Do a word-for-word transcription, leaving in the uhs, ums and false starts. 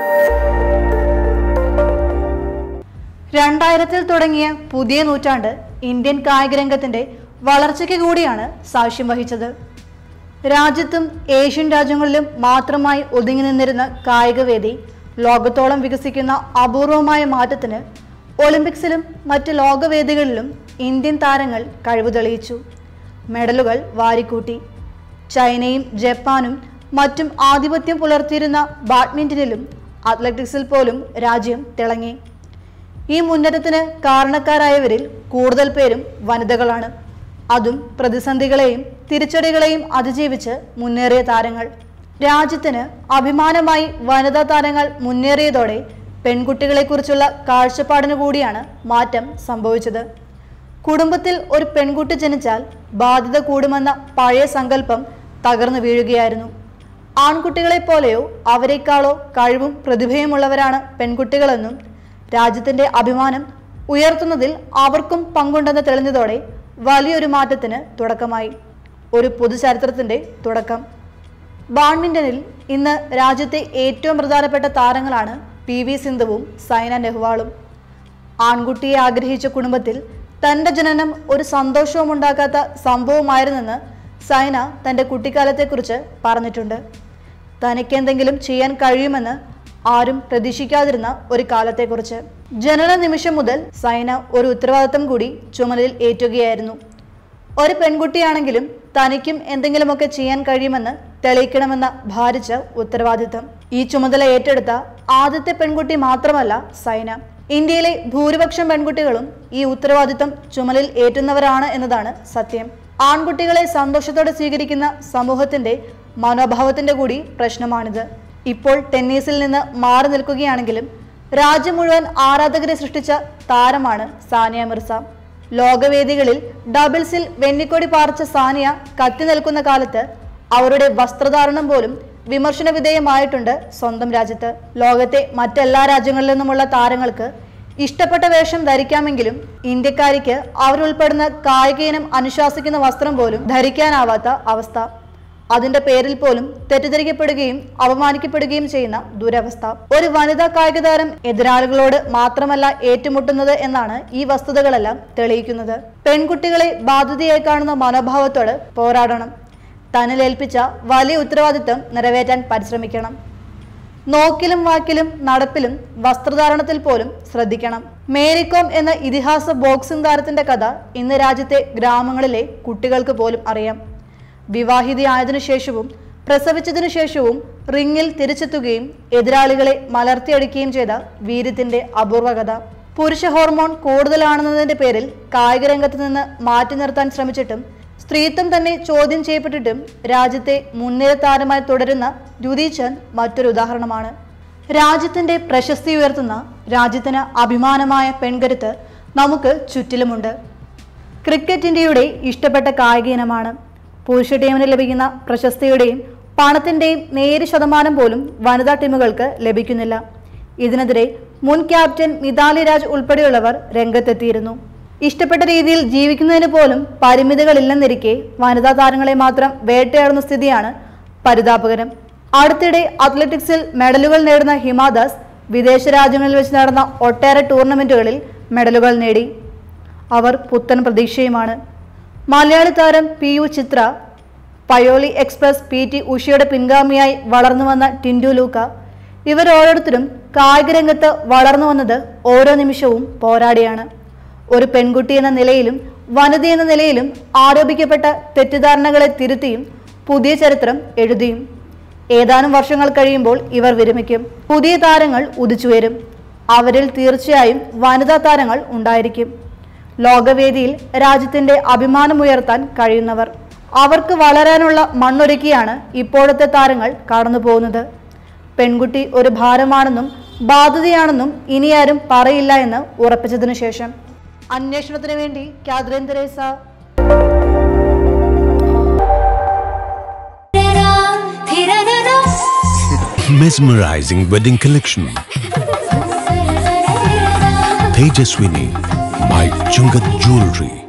രണ്ടായിരത്തിൽ തുടങ്ങിയ പുതിയ നൂറ്റാണ്ട് ഇന്ത്യൻ കായിക രംഗത്തിന്റെ വളർച്ചയ്ക്ക് കൂടിയാണ് സാക്ഷ്യം വഹിച്ചത്. രാജ്യത്തും ഏഷ്യൻ രാജ്യങ്ങളിലും മാത്രമായി ഒതുങ്ങി നിന്നിരുന്ന കായികവേദി ലോകത്തോളം വികസിക്കുന്ന അപൂർവമായ മാറ്റത്തിന് ഒളിമ്പിക്സിലും മറ്റ് ലോകവേദികളിലും ഇന്ത്യൻ താരങ്ങൾ കഴിവ് തെളിയിച്ചു. മെഡലുകൾ വാരിക്കൂട്ടി. ചൈനയും ജപ്പാനും മറ്റും ആധിപത്യം പുലർത്തിയിരുന്ന ബാഡ്മിന്റണിലും അത്ലറ്റിക്സിൽ പോലും രാജ്യം തിളങ്ങി. ഈ മുന്നേറ്റത്തിന് കാരണക്കാരായവരിൽ കൂടുതൽ പേരും വനിതകളാണ്. അതും പ്രതിസന്ധികളെയും തിരിച്ചടികളെയും അതിജീവിച്ച് മുന്നേറിയ താരങ്ങൾ. രാജ്യത്തിന് അഭിമാനമായി വനിതാ താരങ്ങൾ മുന്നേറിയതോടെ പെൺകുട്ടികളെക്കുറിച്ചുള്ള കാഴ്ചപ്പാടിനു കൂടിയാണ് മാറ്റം സംഭവിച്ചത്. കുടുംബത്തിൽ ഒരു പെൺകുട്ടി ജനിച്ചാൽ ബാധ്യത കൂടുമെന്ന പഴയ സങ്കല്പം തകർന്നു വീഴുകയായിരുന്നു. ആൺകുട്ടികളെ പോലെയോ അവരെക്കാളോ കഴിവും പ്രതിഭയുമുള്ളവരാണ് പെൺകുട്ടികളെന്നും രാജ്യത്തിന്റെ അഭിമാനം ഉയർത്തുന്നതിൽ അവർക്കും പങ്കുണ്ടെന്ന് തെളിഞ്ഞതോടെ വലിയൊരു മാറ്റത്തിന് തുടക്കമായി. ഒരു പുതുചരിത്രത്തിന്റെ തുടക്കം. ബാഡ്മിന്റണിൽ ഇന്ന് രാജ്യത്തെ ഏറ്റവും പ്രധാനപ്പെട്ട താരങ്ങളാണ് പി വി സിന്ധുവും സൈന നെഹ്വാളും. ആൺകുട്ടിയെ ആഗ്രഹിച്ച കുടുംബത്തിൽ തന്റെ ജനനം ഒരു സന്തോഷവും ഉണ്ടാക്കാത്ത സംഭവമായിരുന്നെന്ന് സൈന തന്റെ കുട്ടിക്കാലത്തെക്കുറിച്ച് പറഞ്ഞിട്ടുണ്ട്. തനിക്കെന്തെങ്കിലും ചെയ്യാൻ കഴിയുമെന്ന് ആരും പ്രതീക്ഷിക്കാതിരുന്ന ഒരു കാലത്തെക്കുറിച്ച്. ജനന നിമിഷം മുതൽ സൈന ഒരു ഉത്തരവാദിത്തം കൂടി ചുമലിൽ ഏറ്റുകയായിരുന്നു. ഒരു പെൺകുട്ടിയാണെങ്കിലും തനിക്കും എന്തെങ്കിലുമൊക്കെ ചെയ്യാൻ കഴിയുമെന്ന് തെളിയിക്കണമെന്ന ഭാരിച്ച ഉത്തരവാദിത്തം. ഈ ചുമതല ഏറ്റെടുത്ത ആദ്യത്തെ പെൺകുട്ടി മാത്രമല്ല സൈന. ഇന്ത്യയിലെ ഭൂരിപക്ഷം പെൺകുട്ടികളും ഈ ഉത്തരവാദിത്തം ചുമലിൽ ഏറ്റുന്നവരാണ് എന്നതാണ് സത്യം. ആൺകുട്ടികളെ സന്തോഷത്തോടെ സ്വീകരിക്കുന്ന സമൂഹത്തിന്റെ മനോഭാവത്തിന്റെ കൂടി പ്രശ്നമാണിത്. ഇപ്പോൾ ടെന്നീസിൽ നിന്ന് മാറി നിൽക്കുകയാണെങ്കിലും രാജ്യം മുഴുവൻ ആരാധകരെ സൃഷ്ടിച്ച താരമാണ് സാനിയ മിർസ. ലോകവേദികളിൽ ഡബിൾസിൽ വെന്നിക്കൊടി പാറിച്ച സാനിയ കത്തി നിൽക്കുന്ന കാലത്ത് അവരുടെ വസ്ത്രധാരണം പോലും വിമർശന വിധേയമായിട്ടുണ്ട് സ്വന്തം രാജ്യത്ത്. ലോകത്തെ മറ്റെല്ലാ രാജ്യങ്ങളിൽ നിന്നുമുള്ള താരങ്ങൾക്ക് ഇഷ്ടപ്പെട്ട വേഷം ധരിക്കാമെങ്കിലും ഇന്ത്യക്കാരിക്ക് അവരുൾപ്പെടുന്ന കായിക ഇനം അനുശാസിക്കുന്ന വസ്ത്രം പോലും ധരിക്കാനാവാത്ത അവസ്ഥ. അതിന്റെ പേരിൽ പോലും തെറ്റിദ്ധരിക്കപ്പെടുകയും അപമാനിക്കപ്പെടുകയും ചെയ്യുന്ന ദുരവസ്ഥ. ഒരു വനിതാ കായിക താരം എതിരാളികളോട് മാത്രമല്ല ഏറ്റുമുട്ടുന്നത് എന്നാണ് ഈ വസ്തുതകളെല്ലാം തെളിയിക്കുന്നത്. പെൺകുട്ടികളെ ബാധ്യതയായി കാണുന്ന മനോഭാവത്തോട് പോരാടണം. തന്നിലേൽപ്പിച്ച വലിയ ഉത്തരവാദിത്തം നിറവേറ്റാൻ പരിശ്രമിക്കണം. നോക്കിലും വാക്കിലും നടപ്പിലും വസ്ത്രധാരണത്തിൽ പോലും ശ്രദ്ധിക്കണം. മേരികോം എന്ന ഇതിഹാസ ബോക്സിംഗ് താരത്തിന്റെ കഥ ഇന്ന് രാജ്യത്തെ ഗ്രാമങ്ങളിലെ കുട്ടികൾക്ക് പോലും അറിയാം. വിവാഹിതയായതിനു ശേഷവും പ്രസവിച്ചതിനു ശേഷവും റിങ്ങിൽ തിരിച്ചെത്തുകയും എതിരാളികളെ മലർത്തിയടിക്കുകയും ചെയ്ത വീര്യത്തിന്റെ അപൂർവ കഥ. പുരുഷ ഹോർമോൺ കൂടുതലാണെന്നതിന്റെ പേരിൽ കായിക രംഗത്ത് നിന്ന് മാറ്റി നിർത്താൻ ശ്രമിച്ചിട്ടും സ്ത്രീത്വം തന്നെ ചോദ്യം ചെയ്യപ്പെട്ടിട്ടും രാജ്യത്തെ മുൻനിര താരമായി തുടരുന്ന ദ്യുതി ചന്ദ് മറ്റൊരു ഉദാഹരണമാണ്. രാജ്യത്തിന്റെ പ്രശസ്തി ഉയർത്തുന്ന, രാജ്യത്തിന് അഭിമാനമായ പെൺകരുത്ത് നമുക്ക് ചുറ്റിലുമുണ്ട്. ക്രിക്കറ്റ് ഇന്ത്യയുടെ ഇഷ്ടപ്പെട്ട കായിക ഇനമാണ്. പുരുഷ ടീമിന് ലഭിക്കുന്ന പ്രശസ്തിയുടെയും പണത്തിന്റെയും നേരിയ ശതമാനം പോലും വനിതാ ടീമുകൾക്ക് ലഭിക്കുന്നില്ല. ഇതിനെതിരെ മുൻ ക്യാപ്റ്റൻ മിതാലി രാജ് ഉൾപ്പെടെയുള്ളവർ രംഗത്തെത്തിയിരുന്നു. ഇഷ്ടപ്പെട്ട രീതിയിൽ ജീവിക്കുന്നതിന് പോലും പരിമിതികളില്ലെന്നിരിക്കെ വനിതാ താരങ്ങളെ മാത്രം വേട്ടയാടുന്ന സ്ഥിതിയാണ് പരിതാപകരം. അടുത്തിടെ അത്ലറ്റിക്സിൽ മെഡലുകൾ നേടുന്ന ഹിമാദാസ് വിദേശ രാജ്യങ്ങളിൽ വെച്ച് നടന്ന ഒട്ടേറെ ടൂർണമെന്റുകളിൽ മെഡലുകൾ നേടി. അവർ പുത്തൻ പ്രതീക്ഷയുമാണ്. മലയാളി താരം P U Chitra, Payyoli express P T ഉഷയുടെ പിൻഗാമിയായി വളർന്നു വന്ന ടിൻഡു ലൂക്ക, ഇവരോരോരുത്തരും കായിക രംഗത്ത് വളർന്നു വന്നത് ഓരോ നിമിഷവും പോരാടിയാണ്. ഒരു പെൺകുട്ടി എന്ന നിലയിലും വനിത എന്ന നിലയിലും ആരോപിക്കപ്പെട്ട തെറ്റിദ്ധാരണകളെ തിരുത്തിയും പുതിയ ചരിത്രം എഴുതിയും. ഏതാനും വർഷങ്ങൾ കഴിയുമ്പോൾ ഇവർ വിരമിക്കും. പുതിയ താരങ്ങൾ ഉദിച്ചുവരും. അവരിൽ തീർച്ചയായും വനിതാ താരങ്ങൾ ഉണ്ടായിരിക്കും. ലോകവേദിയിൽ രാജ്യത്തിന്റെ അഭിമാനമുയർത്താൻ കഴിയുന്നവർ. അവർക്ക് വളരാനുള്ള മണ്ണൊരുക്കിയാണ് ഇപ്പോഴത്തെ താരങ്ങൾ കടന്നു പോകുന്നത്. പെൺകുട്ടി ഒരു ഭാരമാണെന്നും ബാധ്യതയാണെന്നും ഇനിയാരും പറയില്ല എന്ന് ഉറപ്പിച്ചതിനു ശേഷം. അന്വേഷണത്തിന് വേണ്ടി Catherine Teresa. Mesmerizing wedding collection. Tejaswini by Chungat Jewelry.